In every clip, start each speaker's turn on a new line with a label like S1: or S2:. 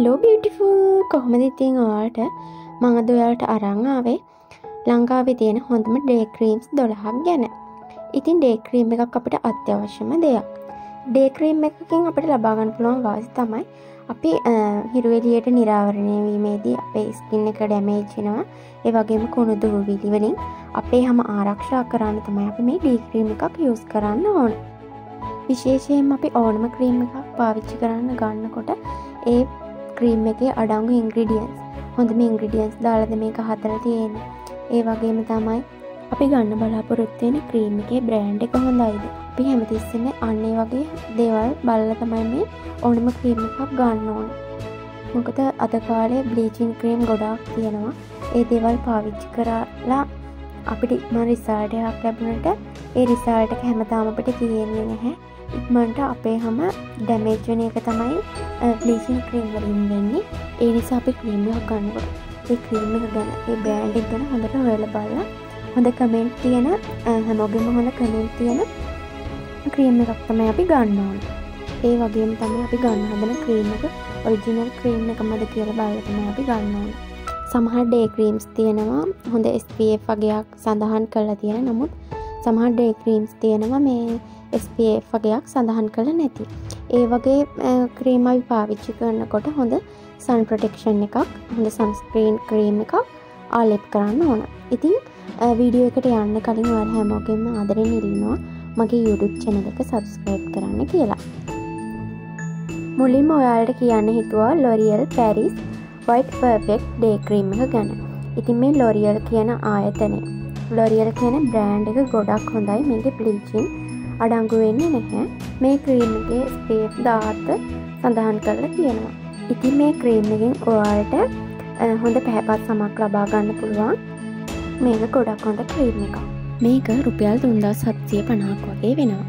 S1: Hello beautiful කොහොමද ඉතින් ඔයාලට මම අද ඔයාලට අරන් ආවේ ලංකාවේ තියෙන හොඳම ඩේ ක්‍රීම්ස් 12ක් ගැන. ඉතින් ඩේ ක්‍රීම් එකක් අපිට අත්‍යවශ්‍යම දෙයක්. ඩේ ක්‍රීම් එකකින් අපිට ලබා ගන්න පුළුවන් වාසි තමයි අපි හිරු එළියට නිරාවරණය වීමේදී අපේ ස්කින් එක ඩැමේජ් වෙනවා. ඒ වගේම කුණු දුහවිලි වලින් අපේ හැම ආරක්ෂා කරන්න තමයි අපි මේ ඩේ ක්‍රීම් එකක් යූස් කරන්න ඕනේ. විශේෂයෙන්ම අපි ඕනම ක්‍රීම් එකක් පාවිච්චි කරන්න ගන්නකොට ඒ ක්‍රීම් එකේ අඩංගු ඉන්ග්‍රීඩියන්ට්ස් හොඳම ඉන්ග්‍රීඩියන්ට්ස් දාලාද මේක හදලා තියෙන්නේ. ඒ වගේම තමයි අපි ගන්න බලාපොරොත්තු වෙන ක්‍රීම් එකේ බ්‍රෑන්ඩ් එක හොඳයිද? අපි හැමතිස්සෙම අන්න ඒ වගේ දේවල් බලලා තමයි මේ ඕනම ක්‍රීම් එකක් ගන්න ඕනේ. මොකද අද කාලේ බ්ලීචින් ක්‍රීම් ගොඩාක් තියෙනවා. ඒ දේවල් පාවිච්චි කරලා අපිට ඉක්මන රිසල්ට් එකක් ලැබුණට ඒ රිසල්ට් එක හැමදාම අපිට තියෙන්නේ නැහැ. ඉක්මනට අපේ හැම ඩැමේජ් වෙන එක තමයි බ්ලීචින් ක්‍රීම් වලින් වෙන්නේ. ඒ නිසා අපි ක්‍රීම් එකක් ගන්නකොට ඒ ක්‍රීම් එක ගැන ඒ බ්‍රෑන්ඩ් එක ගැන හොඳට හොයලා බලලා හොඳ කමෙන්ට් තියෙන හැමෝගෙම හොඳ කමෙන්ට් තියෙන ක්‍රීම් එකක් තමයි අපි ගන්න ඕනේ. ඒ වගේම තමයි අපි ගන්න හදන ක්‍රීම් එක ඔරිජිනල් ක්‍රීම් එකමද කියලා බලලා තමයි අපි ගන්න ඕනේ. සමහර ඩේ ක්‍රීම්ස් තියෙනවා හොඳ SPF වගේක් සඳහන් කරලා තියෙන. නමුත් සමහර ඩේ ක්‍රීම්ස් තියෙනවා මේ SPF වගේක් සඳහන් කරලා නැති. ඒ වගේ ක්‍රීම් අපි පාවිච්චි කරනකොට හොඳ sun protection එකක්, හොඳ sunscreen ක්‍රීම් එකක් ආලේප කරන්න ඕන. ඉතින් වීඩියෝ එකට යන්න කලින් ඔයාලා හැමෝගෙම ආදරෙන් ඉල්ලනවා මගේ YouTube channel එක subscribe කරන්න කියලා. මුලින්ම ඔයාලට කියන්න හිතුවා L'Oreal Paris White Perfect Day Cream එක ගැන. ඉතින් මේ L'Oreal කියන ආයතනය, L'Oreal කියන බ්‍රෑන්ඩ් එක ගොඩක් හොඳයි. මේකේ bleaching අඩංගු වෙන්නේ නැහැ. මේ ක්‍රීම් එකේ SPF 17 සඳහන් කරලා තියෙනවා. ඉතින් මේ ක්‍රීම් එකෙන් ඔයාලට හොඳ පැහැපත් සමක් ලබා ගන්න පුළුවන්. මේක ගොඩක් හොඳ ක්‍රීම් එකක්. මේක රුපියල් 3750ක් වගේ වෙනවා.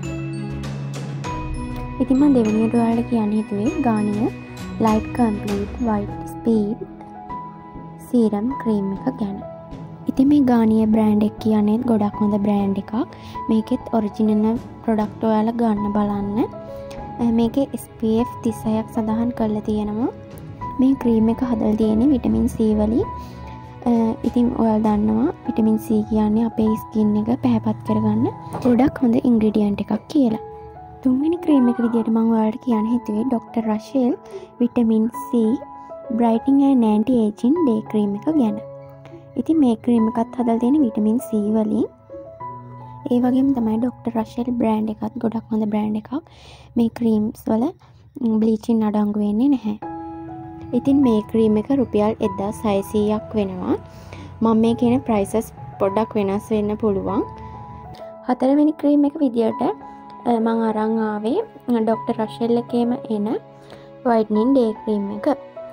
S1: ඉතින් මම දෙවෙනියට ඔයාලට කියන්න හිතුවේ Garnier Light Complete White Speed Serum cream එක ගැන. ඉතින් මේ Garnier බ්‍රෑන්ඩ් එක කියන්නේ ගොඩක් හොඳ බ්‍රෑන්ඩ් එකක්. මේකෙත් ඔරිජිනල් ප්‍රොඩක්ට් ඔයාලා ගන්න බලන්න. මේකේ SPF 36ක් සඳහන් කරලා තියෙනවා. මේ ක්‍රීම් එක හදලා තියෙන්නේ විටමින් C වලින්. ඉතින් ඔයාලා දන්නවා විටමින් C කියන්නේ අපේ ස්කින් එක පැහැපත් කරගන්න ගොඩක් හොඳ ඉන්ග්‍රීඩියන්ට් එකක් කියලා. තුන්වෙනි ක්‍රීම් එක විදියට මම ඔයාලට කියන්න හිතුවේ Dr. Russell vitamin C Brightening and Anti-Aging Day cream එක ගැන. ඉතින් මේ ක්‍රීම් එකත් හදලා තියෙන්නේ විටමින් C වලින්. ඒ වගේම තමයි Dr. Russell බ්‍රෑන්ඩ් එකත් ගොඩක් හොඳ බ්‍රෑන්ඩ් එකක්. මේ ක්‍රීම්ස් වල බ්ලීචින් අඩංගු වෙන්නේ නැහැ. ඉතින් මේ ක්‍රීම් එක රුපියල් 1600ක් වෙනවා. මම මේ කියන ප්‍රයිසස් පොඩ්ඩක් වෙනස් වෙන්න පුළුවන්. හතරවෙනි ක්‍රීම් එක විදියට මම අරන් ආවේ Dr. Russell එකේම එන whitening day ක්‍රීම් එක.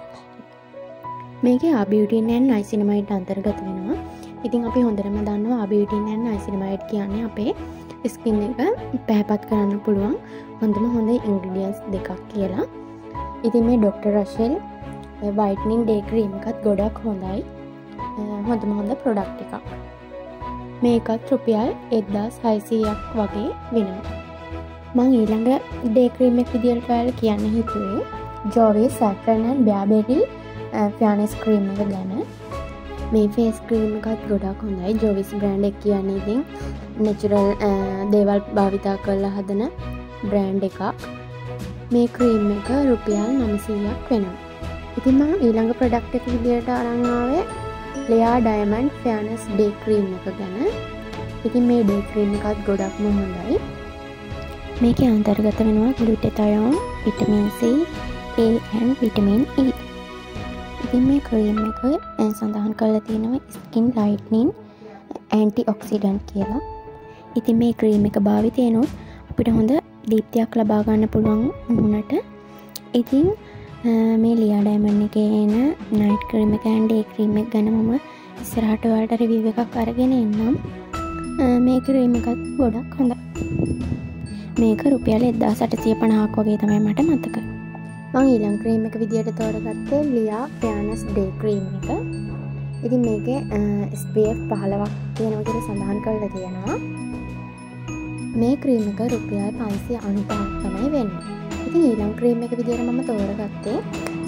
S1: මේකේ ආබියුටින් and niacinamide අන්තර්ගත වෙනවා. ඉතින් අපි හොඳටම දන්නවා ආබියුටින් and niacinamide කියන්නේ අපේ ස්කින් එක පැහැපත් කරන්න පුළුවන් හොඳ ඉන්ග්‍රීඩියන්ට්ස් දෙකක් කියලා. ඉතින් මේ Dr. Russell whitening day cream එකත් ගොඩක් හොඳයි. හොඳ ප්‍රොඩක්ට් එකක්. මේකත් රුපියල් 1600ක් වගේ වෙනවා. මම ඊළඟ day cream එක විදියට ඔයාලට කියන්න හිතුවේ Jovi Saffron and Bearberry fairness cream එක ගැන. මේ ෆේස් ක්‍රීම් එකත් ගොඩක් හොඳයි. Jovis බ්‍රෑන්ඩ් එක කියන්නේ ඉතින් නැචරල් දේවල් භාවිතා කරලා හදන බ්‍රෑන්ඩ් එකක්. මේ ක්‍රීම් එක රුපියල් 900ක් වෙනවා. ඉතින් මම ඊළඟ ප්‍රොඩක්ට් එක විදියට අරන් ආවේ Lea Diamond Fairness Day Cream එක ගැන. ඉතින් මේ day cream එකත් ගොඩක්ම හොඳයි. මේකේ අන්තර්ගත වෙනවා glutathione, vitamin C, A and vitamin E. ඉතින් මේ ක්‍රීම් එක සඳහන් කරලා තියෙනවා skin lightening antioxidant කියලා. ඉතින් මේ ක්‍රීම් එක භාවිතේනොත් අපිට හොඳ දීප්තියක් ලබා ගන්න පුළුවන් මුහුණට. ඉතින් මේ Lea Diamond එකේ එන night cream එක and day cream එක ගැන මම ඉස්සරහට ඔයාලට review එකක් අරගෙන එන්නම්. මේ ක්‍රීම් එකත් ගොඩක් හොඳයි. මේක රුපියල් 1850ක් වගේ තමයි මට මතක. මම ඊළඟ ක්‍රීම් එක විදියට තෝරගත්තේ Lea Fairness Day ක්‍රීම් එක. ඉතින් මේකේ SPF 15ක් තියෙනවා කියලා සඳහන් කරලා තියෙනවා. මේ ක්‍රීම් එක රුපියල් 595ක් තමයි වෙන්නේ. ඉතින් ඊළඟ ක්‍රීම් එක විදියට මම තෝරගත්තේ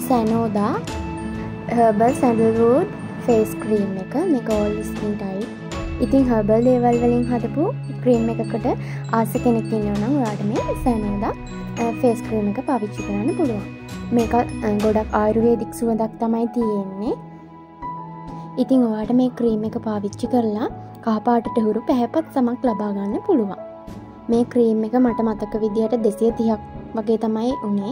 S1: Sanoda herbal sandalwood face cream එක. මේක ඕල් ස්කින් ටයිප්. ඉතින් හර්බල් දේවල් වලින් හදපු ක්‍රීම් එකකට ආස කෙනෙක් ඉන්නවා නම් ඔයාලට මේ සැනෝදා ෆේස් ක්‍රීම් එක පාවිච්චි කරන්න පුළුවන්. මේක ගොඩක් ආයුර්වේදික් සුවඳක් තමයි තියෙන්නේ. ඉතින් ඔයාලට මේ ක්‍රීම් එක පාවිච්චි කරලා කහ පාටට හුරු පැහැපත් සමක් ලබා ගන්න පුළුවන්. මේ ක්‍රීම් එක මට මතක විදියට 230ක් වගේ තමයි උනේ.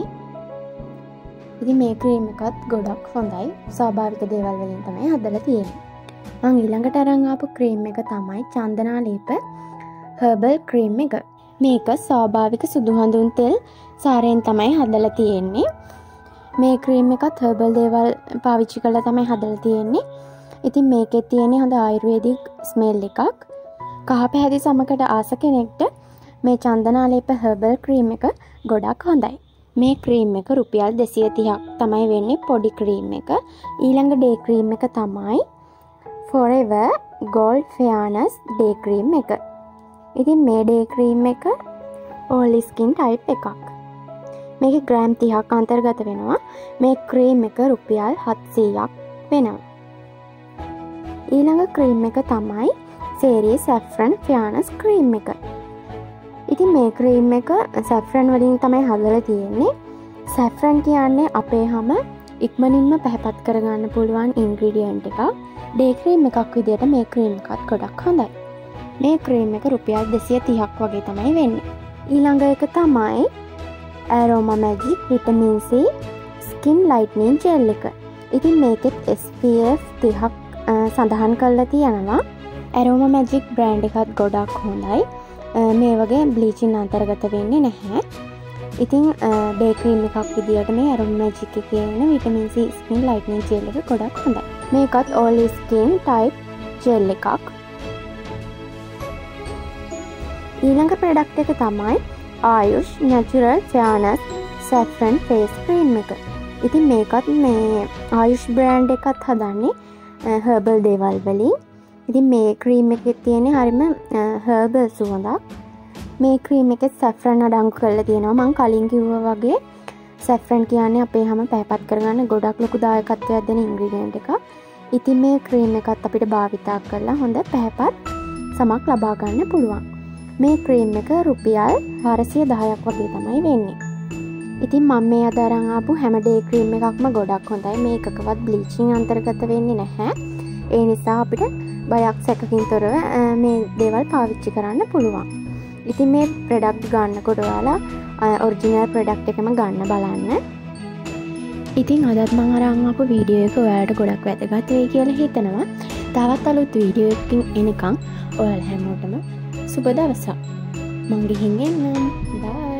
S1: ඉතින් මේ ක්‍රීම් එකත් ගොඩක් හොඳයි. ස්වාභාවික දේවල් වලින් තමයි හදලා තියෙන්නේ. මම ඊළඟට අරන් ආපු ක්‍රීම් එක තමයි චන්දනාලේප හර්බල් ක්‍රීම් එක. මේක ස්වාභාවික සුදු හඳුන් තෙල් සාරයෙන් තමයි හදලා තියෙන්නේ. මේ ක්‍රීම් එකත් හර්බල් දේවල් පාවිච්චි කරලා තමයි හදලා තියෙන්නේ. ඉතින් මේකේ තියෙන හොඳ ආයුර්වේදික් ස්මෙල් එකක්. කහ පැහැති සමකට ආස කෙනෙක්ට මේ චන්දනාලේප හර්බල් ක්‍රීම් එක ගොඩක් හොඳයි. මේ ක්‍රීම් එක රුපියල් 230ක් තමයි වෙන්නේ පොඩි ක්‍රීම් එක. ඊළඟ ඩේ ක්‍රීම් එක තමයි Forever Gold Fairness day cream එක. ඉතින් මේ ඩේ ක්‍රීම් එක all skin type එකක්. මේක ග්‍රෑම් 30ක් අන්තර්ගත වෙනවා. මේ ක්‍රීම් එක රුපියල් 700ක් වෙනවා. ඊළඟ ක්‍රීම් එක තමයි Series Saffron Fairness ක්‍රීම් එක. ඉතින් මේ ක්‍රීම් එක සැෆ්‍රන් වලින් තමයි හදලා තියෙන්නේ. සැෆ්‍රන් කියන්නේ අපේ හැම ඉක්මනින්ම පැහැපත් කරගන්න පුළුවන් ඉන්ග්‍රීඩියන්ට් එකක්. ඩේ ක්‍රීම් එකක් විදියට මේ ක්‍රීම් එකත් ගොඩක් හොඳයි. මේ ක්‍රීම් එක රුපියල් 230ක් වගේ තමයි වෙන්නේ. ඊළඟ එක තමයි Aroma Magic Vitamin C Skin Lightening Gel එක. ඉතින් මේකෙත් SPF 30ක් සඳහන් කරලා තියෙනවා. Aroma Magic බ්‍රෑන්ඩ් එකත් ගොඩක් හොඳයි. මේ වගේ බ්ලීචින් අන්තර්ගත වෙන්නේ නැහැ. ඉතින් ඩේ ක්‍රීම් එකක් විදියට මේ Aroma Magic එකේ තියෙන Vitamin C Skin Lightening Gel එක ගොඩක් හොඳයි. මේකත් all skin type gel එකක්. ඊළඟ ප්‍රොඩක්ට් එක තමයි Ayush Natural Fairness Saffron Face Cream එක. ඉතින් මේකත් මේ Ayush බ්‍රෑන්ඩ් එකත් හදන්නේ herbal දේවල් වලින්. ඉතින් මේ ක්‍රීම් එකේ තියෙන හරිම herbal සුවඳක්. මේ ක්‍රීම් එකේ saffron අඩංගු කරලා තියෙනවා. මම කලින් කිව්වා වගේ saffron කියන්නේ අපේ හැම පැහැපත් කරගන්න ගොඩක් ලොකු දායකත්වයක් දෙන ඉන්ග්‍රීඩියන්ට් එකක්. ඉතින් මේ ක්‍රීම් එකත් අපිට භාවිතා කරලා හොඳ පැහැපත් සමක් ලබා ගන්න පුළුවන්. මේ ක්‍රීම් එක රුපියල් 410ක් වගේ තමයි වෙන්නේ. ඉතින් මම මේ අද අරන් ආපු හැම ඩේ ක්‍රීම් එකක්ම ගොඩක් හොඳයි. මේකකවත් බ්ලීචින් අන්තර්ගත වෙන්නේ නැහැ. ඒ නිසා අපිට බයක් සැකකින් තොරව මේ දේවල් පාවිච්චි කරන්න පුළුවන්. ඉතින් මේ ප්‍රොඩක්ට් ගන්නකොට ඔයාලා ඔරිජිනල් ප්‍රොඩක්ට් එකම ගන්න බලන්න. ඉතින් අදත් මම අරන් ආපු වීඩියෝ එක ඔයාලට ගොඩක් වැදගත් වෙයි කියලා හිතනවා. තවත් අලුත් වීඩියෝ එකකින් එනකම් ඔයාලා හැමෝටම සුබ දවසක්. මං ගිහින් එන්නම්. බයි.